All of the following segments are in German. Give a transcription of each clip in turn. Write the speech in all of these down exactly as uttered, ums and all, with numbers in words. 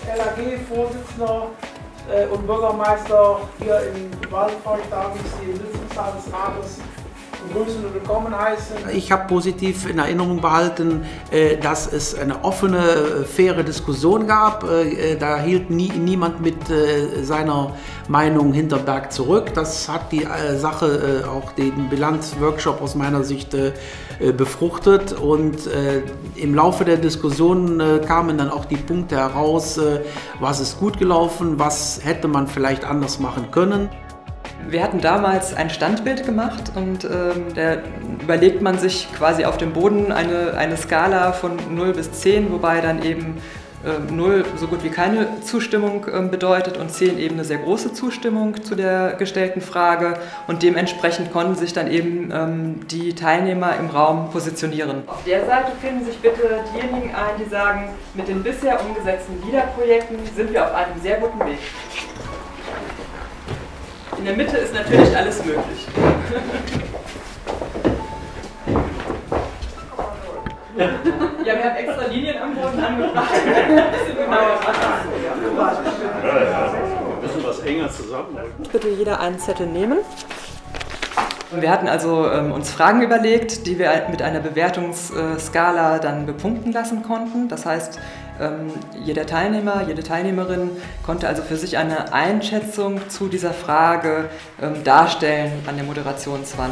L A G-Vorsitzender äh, und Bürgermeister hier in Waldfeucht, darf ich Sie im Sitzungssaal des Rates begrüßen und willkommen heißen. Ich habe positiv in Erinnerung behalten, dass es eine offene, faire Diskussion gab. Da hielt nie, niemand mit seiner Meinung hinterm Berg zurück. Das hat die Sache, auch den Bilanzworkshop aus meiner Sicht befruchtet. Und im Laufe der Diskussion kamen dann auch die Punkte heraus, was ist gut gelaufen, was hätte man vielleicht anders machen können. Wir hatten damals ein Standbild gemacht und ähm, da überlegt man sich quasi auf dem Boden eine, eine Skala von null bis zehn, wobei dann eben äh, null so gut wie keine Zustimmung äh, bedeutet und zehn eben eine sehr große Zustimmung zu der gestellten Frage, und dementsprechend konnten sich dann eben ähm, die Teilnehmer im Raum positionieren. Auf der Seite finden sich bitte diejenigen ein, die sagen, mit den bisher umgesetzten LIDA-Projekten sind wir auf einem sehr guten Weg. In der Mitte ist natürlich alles möglich. Ja, wir haben extra Linien am Boden angebracht. Wir müssen was enger zusammenrücken. Bitte jeder einen Zettel nehmen. Wir hatten also ähm, uns Fragen überlegt, die wir mit einer Bewertungsskala dann bepunkten lassen konnten. Das heißt, ähm, jeder Teilnehmer, jede Teilnehmerin konnte also für sich eine Einschätzung zu dieser Frage ähm, darstellen an der Moderationswand.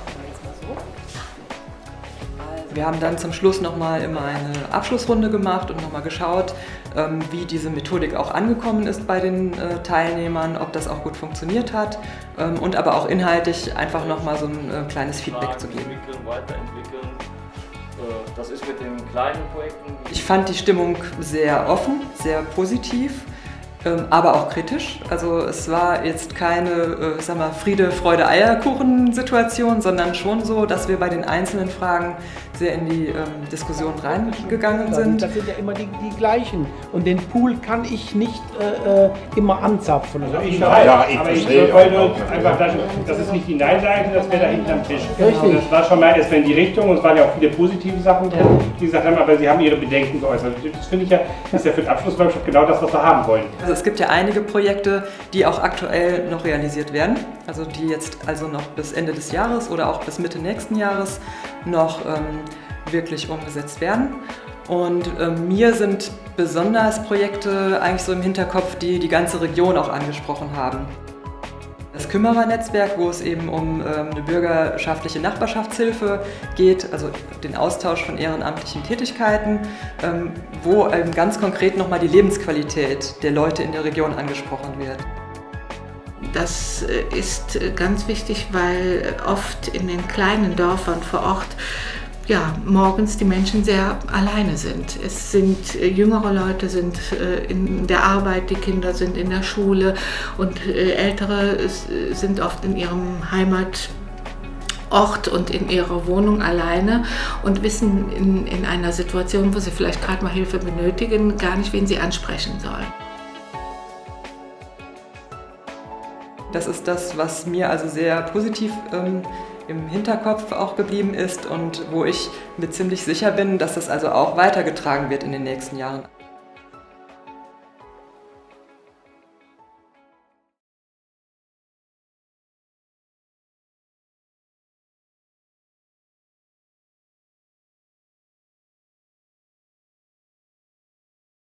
Wir haben dann zum Schluss nochmal immer eine Abschlussrunde gemacht und nochmal geschaut, ähm, wie diese Methodik auch angekommen ist bei den äh, Teilnehmern, ob das auch gut funktioniert hat, ähm, und aber auch inhaltlich einfach nochmal so ein äh, kleines Feedback zu geben. Weiterentwickeln. Das ist mit den kleinen Projekten. Ich fand die Stimmung sehr offen, sehr positiv, ähm, aber auch kritisch. Also es war jetzt keine, äh, sag mal, Friede, Freude, Eierkuchen-Situation, sondern schon so, dass wir bei den einzelnen Fragen sehr in die ähm, Diskussion reingegangen sind. Das sind ja immer die, die gleichen, und den Pool kann ich nicht äh, immer anzapfen. Also ich ja, ja, ich aber ich wollte einfach, das, das ist nicht die Nein-Seite, das wäre da hinten am Tisch. Richtig. Das war schon mal erst in die Richtung, und es waren ja auch viele positive Sachen drin, die gesagt haben, aber sie haben ihre Bedenken geäußert. Das finde ich ja, das ist ja für den Abschlussworkshop genau das, was wir haben wollen. Also es gibt ja einige Projekte, die auch aktuell noch realisiert werden, also die jetzt also noch bis Ende des Jahres oder auch bis Mitte nächsten Jahres noch ähm, wirklich umgesetzt werden. Und ähm, mir sind besonders Projekte eigentlich so im Hinterkopf, die die ganze Region auch angesprochen haben. Das Kümmerer-Netzwerk, wo es eben um ähm, eine bürgerschaftliche Nachbarschaftshilfe geht, also den Austausch von ehrenamtlichen Tätigkeiten, ähm, wo ähm, ganz konkret nochmal die Lebensqualität der Leute in der Region angesprochen wird. Das ist ganz wichtig, weil oft in den kleinen Dörfern vor Ort ja, morgens die Menschen sehr alleine sind. Es sind äh, jüngere Leute sind äh, in der Arbeit, die Kinder sind in der Schule, und äh, Ältere äh, sind oft in ihrem Heimatort und in ihrer Wohnung alleine und wissen in, in einer Situation, wo sie vielleicht gerade mal Hilfe benötigen, gar nicht, wen sie ansprechen sollen. Das ist das, was mir also sehr positiv ähm, im Hinterkopf auch geblieben ist und wo ich mir ziemlich sicher bin, dass das also auch weitergetragen wird in den nächsten Jahren.